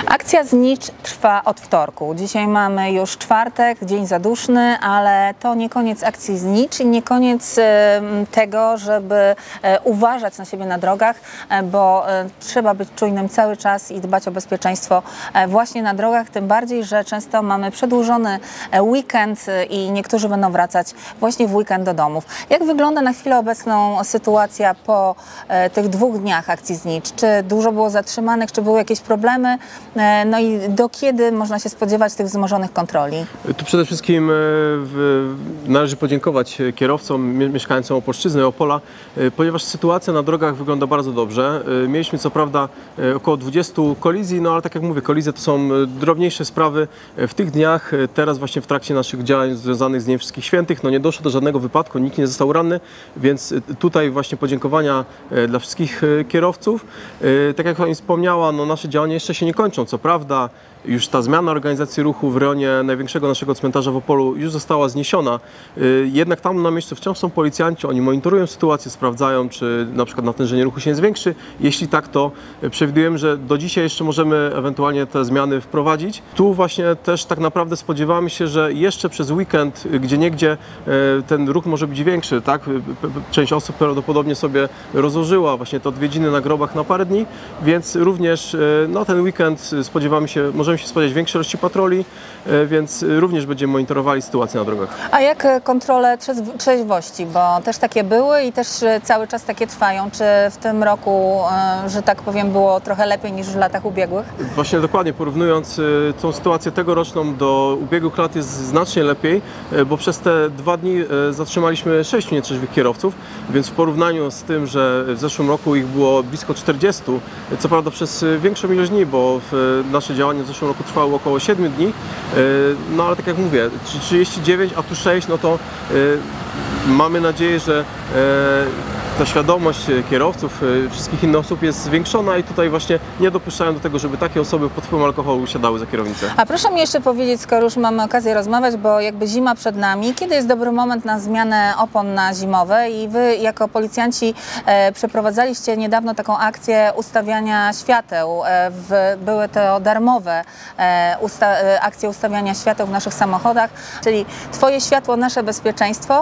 Akcja Znicz trwa od wtorku. Dzisiaj mamy już czwartek, dzień zaduszny, ale to nie koniec akcji Znicz i nie koniec tego, żeby uważać na siebie na drogach, bo trzeba być czujnym cały czas i dbać o bezpieczeństwo właśnie na drogach, tym bardziej, że często mamy przedłużony weekend i niektórzy będą wracać właśnie w weekend do domów. Jak wygląda na chwilę obecną sytuacja po tych 2 dniach akcji Znicz? Czy dużo było zatrzymanych, czy były jakieś problemy? No i do kiedy można się spodziewać tych wzmożonych kontroli? Tu przede wszystkim należy podziękować kierowcom, mieszkańcom Opolszczyzny i Opola, ponieważ sytuacja na drogach wygląda bardzo dobrze. Mieliśmy co prawda około 20 kolizji, no ale tak jak mówię, kolizje to są drobniejsze sprawy. W tych dniach, teraz właśnie w trakcie naszych działań związanych z Dniem Wszystkich Świętych, no nie doszło do żadnego wypadku, nikt nie został ranny, więc tutaj właśnie podziękowania dla wszystkich kierowców. Tak jak pani wspomniała, no nasze działania jeszcze się nie kończą. Co prawda już ta zmiana organizacji ruchu w rejonie największego naszego cmentarza w Opolu już została zniesiona, jednak tam na miejscu wciąż są policjanci, oni monitorują sytuację, sprawdzają, czy na przykład natężenie ruchu się nie zwiększy. Jeśli tak, to przewidujemy, że do dzisiaj jeszcze możemy ewentualnie te zmiany wprowadzić. Tu właśnie też tak naprawdę spodziewamy się, że jeszcze przez weekend gdzieniegdzie ten ruch może być większy, tak? Część osób prawdopodobnie sobie rozłożyła właśnie te odwiedziny na grobach na parę dni, więc również no, ten weekend spodziewamy się, możemy się spodziewać większej ilości patroli, więc również będziemy monitorowali sytuację na drogach. A jak kontrole trzeźwości, bo też takie były i też cały czas takie trwają. Czy w tym roku, że tak powiem, było trochę lepiej niż w latach ubiegłych? Właśnie dokładnie, porównując tą sytuację tegoroczną do ubiegłych lat jest znacznie lepiej, bo przez te 2 dni zatrzymaliśmy 6 nietrzeźwych kierowców, więc w porównaniu z tym, że w zeszłym roku ich było blisko 40, co prawda przez większą ilość dni, bo nasze działania w zeszłym roku trwały około 7 dni, no ale tak jak mówię, 39, a tu 6, no to mamy nadzieję, że ta świadomość kierowców, wszystkich innych osób jest zwiększona i tutaj właśnie nie dopuszczają do tego, żeby takie osoby pod wpływem alkoholu siadały za kierownicę. A proszę mi jeszcze powiedzieć, skoro już mamy okazję rozmawiać, bo jakby zima przed nami, kiedy jest dobry moment na zmianę opon na zimowe i Wy jako policjanci przeprowadzaliście niedawno taką akcję ustawiania świateł. Były to darmowe akcje ustawiania świateł w naszych samochodach, czyli Twoje światło, nasze bezpieczeństwo.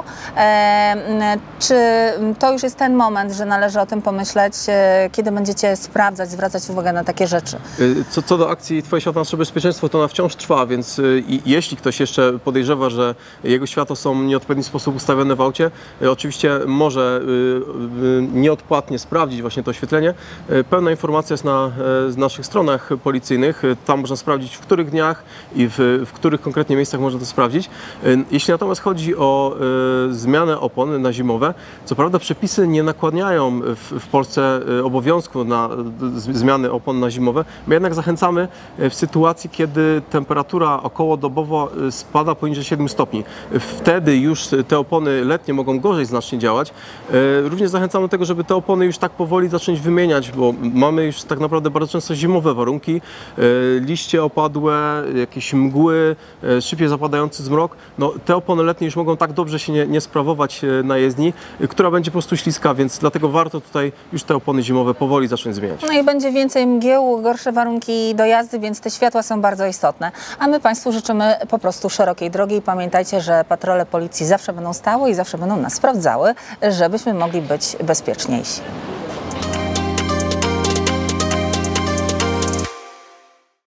Czy to już jest ten moment, że należy o tym pomyśleć, kiedy będziecie sprawdzać, zwracać uwagę na takie rzeczy? Co do akcji Twoje światło, nasze bezpieczeństwo, to ona wciąż trwa, więc jeśli ktoś jeszcze podejrzewa, że jego światła są w nieodpowiedni sposób ustawione w aucie, oczywiście może nieodpłatnie sprawdzić właśnie to oświetlenie. Pełna informacja jest na naszych stronach policyjnych. Tam można sprawdzić, w których dniach i w których konkretnie miejscach można to sprawdzić. Jeśli natomiast chodzi o zmianę opon na zimowe, co prawda przepisy nie nakłaniają w Polsce obowiązku na zmiany opon na zimowe. My jednak zachęcamy w sytuacji, kiedy temperatura okołodobowo spada poniżej 7 stopni. Wtedy już te opony letnie mogą gorzej znacznie działać. Również zachęcamy do tego, żeby te opony już tak powoli zacząć wymieniać, bo mamy już tak naprawdę bardzo często zimowe warunki. Liście opadłe, jakieś mgły, szybciej zapadający zmrok. No, te opony letnie już mogą tak dobrze się nie sprawować na jezdni, która będzie po prostu śliska, więc dlatego warto tutaj już te opony zimowe powoli zacząć zmieniać. No i będzie więcej mgieł, gorsze warunki do jazdy, więc te światła są bardzo istotne. A my Państwu życzymy po prostu szerokiej drogi i pamiętajcie, że patrole policji zawsze będą stały i zawsze będą nas sprawdzały, żebyśmy mogli być bezpieczniejsi.